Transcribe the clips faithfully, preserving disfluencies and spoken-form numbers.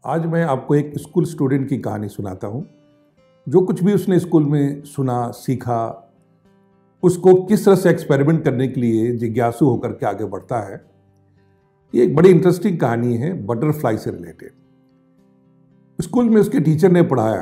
आज मैं आपको एक स्कूल स्टूडेंट की कहानी सुनाता हूँ। जो कुछ भी उसने स्कूल में सुना, सीखा, उसको किस तरह से एक्सपेरिमेंट करने के लिए जिज्ञासु होकर के आगे बढ़ता है। ये एक बड़ी इंटरेस्टिंग कहानी है बटरफ्लाई से रिलेटेड। स्कूल में उसके टीचर ने पढ़ाया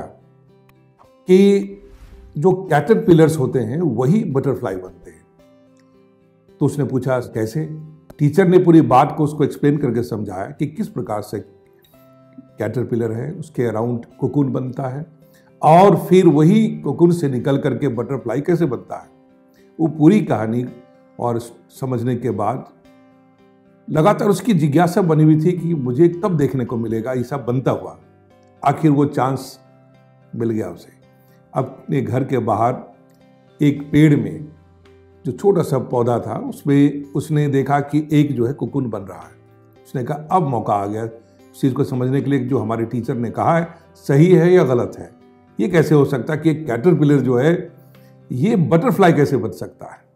कि जो कैटरपिलर्स होते हैं वही बटरफ्लाई बनते हैं। तो उसने पूछा कैसे। टीचर ने पूरी बात को उसको एक्सप्लेन करके समझाया कि किस प्रकार से कैटरपिलर है, उसके अराउंड कोकून बनता है और फिर वही कोकून से निकल करके बटरफ्लाई कैसे बनता है। वो पूरी कहानी और समझने के बाद लगातार उसकी जिज्ञासा बनी हुई थी कि मुझे कब देखने को मिलेगा ये सब बनता हुआ। आखिर वो चांस मिल गया उसे। अपने घर के बाहर एक पेड़ में जो छोटा सा पौधा था उसमें उसने देखा कि एक जो है कोकून बन रहा है। उसने कहा अब मौका आ गया उस चीज़ को समझने के लिए जो हमारे टीचर ने कहा है सही है या गलत है। ये कैसे हो सकता है कि एक कैटरपिलर जो है ये बटरफ्लाई कैसे बन सकता है।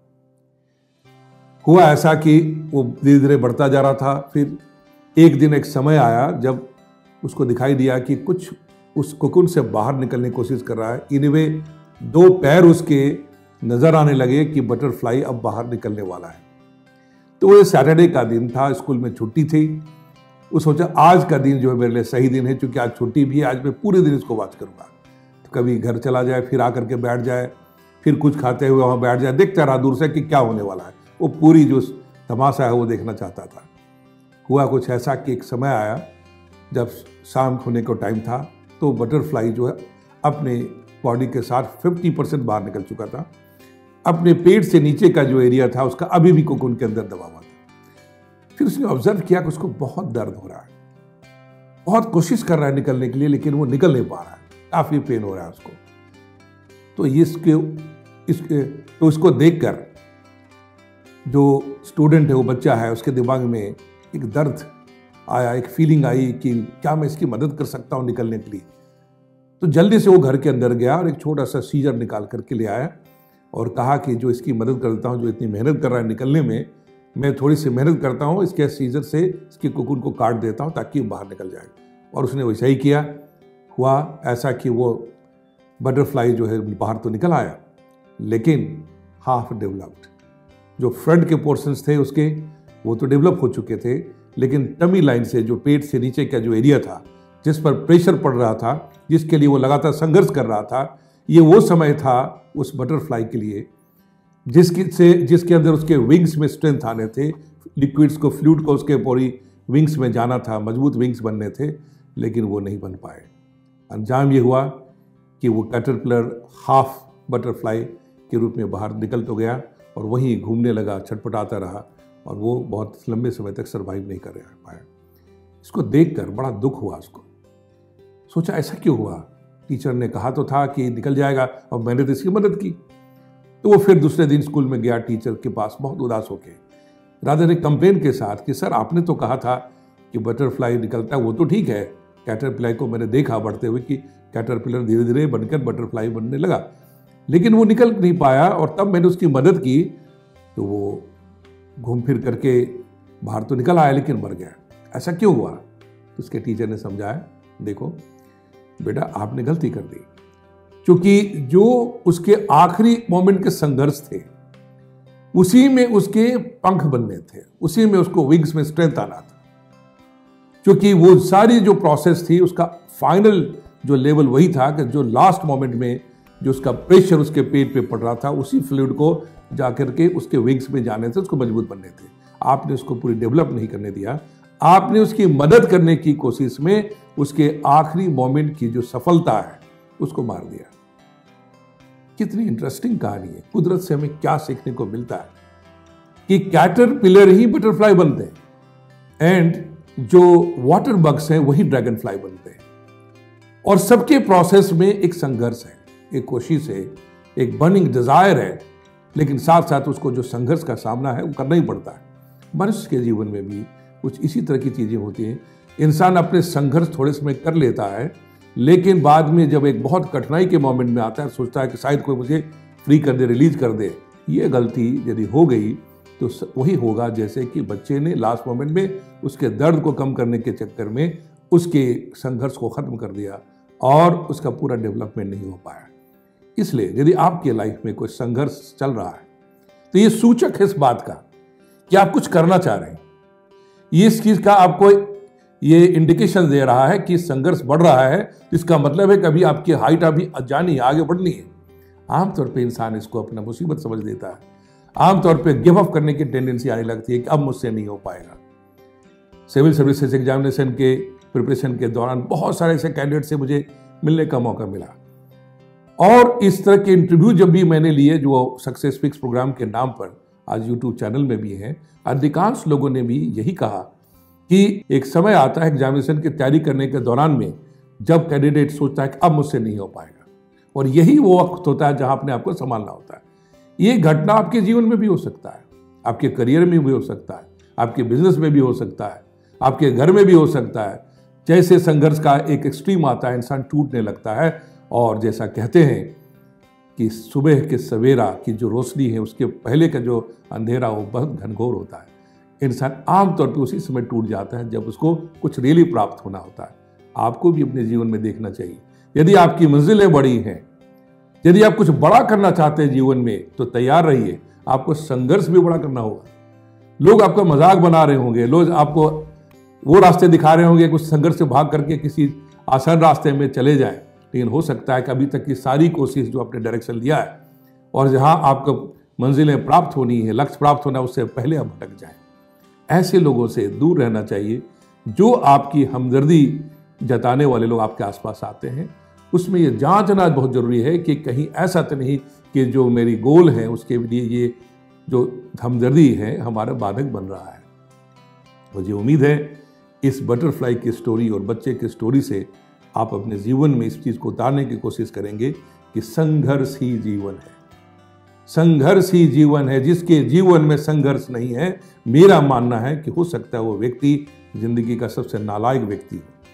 हुआ ऐसा कि वो धीरे धीरे बढ़ता जा रहा था। फिर एक दिन एक समय आया जब उसको दिखाई दिया कि कुछ उस कोकून से बाहर निकलने की कोशिश कर रहा है। इनवे दो पैर उसके नजर आने लगे कि बटरफ्लाई अब बाहर निकलने वाला है। तो वो सैटरडे का दिन था, स्कूल में छुट्टी थी। वो सोचा आज का दिन जो है मेरे लिए सही दिन है, क्योंकि आज छुट्टी भी है, आज मैं पूरे दिन इसको वॉच करूंगा। तो कभी घर चला जाए, फिर आकर के बैठ जाए, फिर कुछ खाते हुए वहां बैठ जाए, देखता रहा दूर से कि क्या होने वाला है। वो पूरी जो तमाशा है वो देखना चाहता था। हुआ कुछ ऐसा कि एक समय आया जब शाम होने को टाइम था तो बटरफ्लाई जो है अपने बॉडी के साथ पचास परसेंट बाहर निकल चुका था। अपने पेट से नीचे का जो एरिया था उसका अभी भी कोकून के अंदर दबा हुआ था। फिर उसने ऑब्जर्व किया कि उसको बहुत दर्द हो रहा है, बहुत कोशिश कर रहा है निकलने के लिए, लेकिन वो निकल नहीं पा रहा है, काफी पेन हो रहा है उसको। तो इसके इसके तो इसको देखकर जो स्टूडेंट है, वो बच्चा है, उसके दिमाग में एक दर्द आया, एक फीलिंग आई कि क्या मैं इसकी मदद कर सकता हूं निकलने के लिए। तो जल्दी से वो घर के अंदर गया और एक छोटा सा सीजर निकाल करके ले आया और कहा कि जो इसकी मदद करता हूं, जो इतनी मेहनत कर रहा है निकलने में, मैं थोड़ी सी मेहनत करता हूं, इसके सीजर से इसके कोकून को काट देता हूं ताकि बाहर निकल जाए। और उसने वैसा ही किया। हुआ ऐसा कि वो बटरफ्लाई जो है बाहर तो निकल आया, लेकिन हाफ डेवलप्ड जो फ्रंट के पोर्शंस थे उसके वो तो डेवलप हो चुके थे, लेकिन टमी लाइन से जो पेट से नीचे का जो एरिया था जिस पर प्रेशर पड़ रहा था, जिसके लिए वो लगातार संघर्ष कर रहा था, ये वो समय था उस बटरफ्लाई के लिए जिसकी से जिसके अंदर उसके विंग्स में स्ट्रेंथ आने थे, लिक्विड्स को, फ्लूइड को उसके पूरी विंग्स में जाना था, मजबूत विंग्स बनने थे, लेकिन वो नहीं बन पाए। अंजाम ये हुआ कि वो कैटरपिलर हाफ बटरफ्लाई के रूप में बाहर निकल तो गया और वहीं घूमने लगा, छटपटाता रहा और वो बहुत लंबे समय तक सर्वाइव नहीं कर पाया। इसको देखकर बड़ा दुख हुआ उसको। सोचा ऐसा क्यों हुआ, टीचर ने कहा तो था कि निकल जाएगा और मैंने तो इसकी मदद की। तो वो फिर दूसरे दिन स्कूल में गया टीचर के पास बहुत उदास होके, रादर एक कंप्लेन के साथ कि सर आपने तो कहा था कि बटरफ्लाई निकलता है, वो तो ठीक है, कैटरपिलर को मैंने देखा बढ़ते हुए कि कैटरपिलर धीरे धीरे बनकर बटरफ्लाई बनने लगा, लेकिन वो निकल नहीं पाया। और तब मैंने उसकी मदद की तो वो घूम फिर करके बाहर तो निकल आया, लेकिन मर गया। ऐसा क्यों हुआ? तो उसके टीचर ने समझाया, देखो बेटा आपने गलती कर दी, क्योंकि जो उसके आखिरी मोमेंट के संघर्ष थे उसी में उसके पंख बनने थे, उसी में उसको विंग्स में स्ट्रेंथ आना था। क्योंकि वो सारी जो प्रोसेस थी उसका फाइनल जो लेवल वही था कि जो लास्ट मोमेंट में जो उसका प्रेशर उसके पेट पे पड़ रहा था, उसी फ्लूइड को जाकर के उसके विंग्स में जाने से उसको मजबूत बनने थे। आपने उसको पूरी डेवलप नहीं करने दिया, आपने उसकी मदद करने की कोशिश में उसके आखिरी मोमेंट की जो सफलता है उसको मार दिया। कितनी इंटरेस्टिंग कहानी है। कुदरत से हमें क्या सीखने को मिलता है कि कैटरपिलर ही बटरफ्लाई बनते हैं एंड जो वाटर बग्स हैं वही ड्रैगन फ्लाई बनते हैं। और सबके प्रोसेस में एक संघर्ष है, एक कोशिश है, एक बर्निंग डिजायर है, लेकिन साथ साथ उसको जो संघर्ष का सामना है वो करना ही पड़ता है। मनुष्य के जीवन में भी कुछ इसी तरह की चीजें होती हैं। इंसान अपने संघर्ष थोड़े समय कर लेता है, लेकिन बाद में जब एक बहुत कठिनाई के मोमेंट में आता है, सोचता है कि शायद कोई मुझे फ्री कर दे, रिलीज कर दे। ये गलती यदि हो गई तो वही होगा जैसे कि बच्चे ने लास्ट मोमेंट में उसके दर्द को कम करने के चक्कर में उसके संघर्ष को ख़त्म कर दिया और उसका पूरा डेवलपमेंट नहीं हो पाया। इसलिए यदि आपकी लाइफ में कोई संघर्ष चल रहा है तो ये सूचक है इस बात का कि आप कुछ करना चाह रहे हैं। ये इस चीज़ का आपको ये इंडिकेशन दे रहा है कि संघर्ष बढ़ रहा है, इसका मतलब है कि अभी आपकी हाइट अभी जानी है, आगे बढ़नी है। आमतौर पे इंसान इसको अपना मुसीबत समझ लेता है, आमतौर पे गिव अप करने की टेंडेंसी आने लगती है कि अब मुझसे नहीं हो पाएगा। सिविल सर्विसेज एग्जामिनेशन के प्रिपरेशन के दौरान बहुत सारे ऐसे कैंडिडेट से मुझे मिलने का मौका मिला, और इस तरह के इंटरव्यू जब भी मैंने लिए जो सक्सेस फिक्स प्रोग्राम के नाम पर आज यूट्यूब चैनल में भी हैं, अधिकांश लोगों ने भी यही कहा कि एक समय आता है एग्जामिनेशन की तैयारी करने के दौरान में जब कैंडिडेट सोचता है कि अब मुझसे नहीं हो पाएगा, और यही वो वक्त होता है जहां अपने आप को संभालना होता है। ये घटना आपके जीवन में भी हो सकता है, आपके करियर में भी हो सकता है, आपके बिजनेस में भी हो सकता है, आपके घर में भी हो सकता है। जैसे संघर्ष का एक एक्सट्रीम आता है, इंसान टूटने लगता है, और जैसा कहते हैं कि सुबह के सवेरा की जो रोशनी है उसके पहले का जो अंधेरा वो बहुत घनघोर होता है। इंसान आमतौर पर उसी समय टूट जाता है जब उसको कुछ रियली प्राप्त होना होता है। आपको भी अपने जीवन में देखना चाहिए, यदि आपकी मंजिलें बड़ी हैं, यदि आप कुछ बड़ा करना चाहते हैं जीवन में, तो तैयार रहिए, आपको संघर्ष भी बड़ा करना होगा। लोग आपका मजाक बना रहे होंगे, लोग आपको वो रास्ते दिखा रहे होंगे, कुछ संघर्ष से भाग करके किसी आसान रास्ते में चले जाएं, लेकिन हो सकता है कि अभी तक की सारी कोशिश जो आपने डायरेक्शन लिया है और जहां आपको मंजिलें प्राप्त होनी है, लक्ष्य प्राप्त होना है, उससे पहले आप भटक जाएं। ऐसे लोगों से दूर रहना चाहिए। जो आपकी हमदर्दी जताने वाले लोग आपके आसपास आते हैं, उसमें ये जांचना बहुत ज़रूरी है कि कहीं ऐसा तो नहीं कि जो मेरी गोल है उसके लिए ये जो हमदर्दी है हमारा बाधक बन रहा है। मुझे उम्मीद है इस बटरफ्लाई की स्टोरी और बच्चे की स्टोरी से आप अपने जीवन में इस चीज़ को उतारने की कोशिश करेंगे कि संघर्ष ही जीवन है, संघर्ष ही जीवन है। जिसके जीवन में संघर्ष नहीं है, मेरा मानना है कि हो सकता है वो व्यक्ति जिंदगी का सबसे नालायक व्यक्ति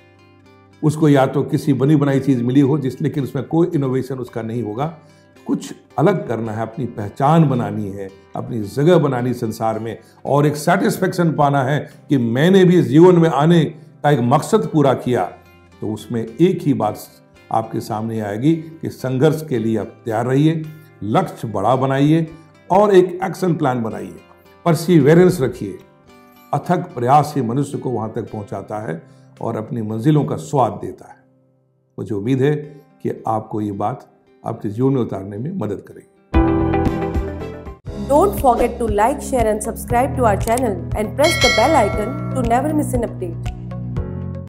हो। उसको या तो किसी बनी बनाई चीज़ मिली हो जिस लेकिन उसमें कोई इनोवेशन उसका नहीं होगा। कुछ अलग करना है, अपनी पहचान बनानी है, अपनी जगह बनानी संसार में, और एक सेटिस्फेक्शन पाना है कि मैंने भी इस जीवन में आने का एक मकसद पूरा किया। तो उसमें एक ही बात आपके सामने आएगी कि संघर्ष के लिए आप तैयार रहिए, लक्ष्य बड़ा बनाइए और एक एक्शन प्लान बनाइए, परसिवेरेंस रखिए। अथक प्रयास ही मनुष्य को वहां तक पहुंचाता है और अपनी मंजिलों का स्वाद देता है। मुझे उम्मीद है कि आपको ये बात आपके जीवन में उतारने में मदद करेगी। Don't forget to like, share and subscribe to our channel and press the bell icon to never miss an update.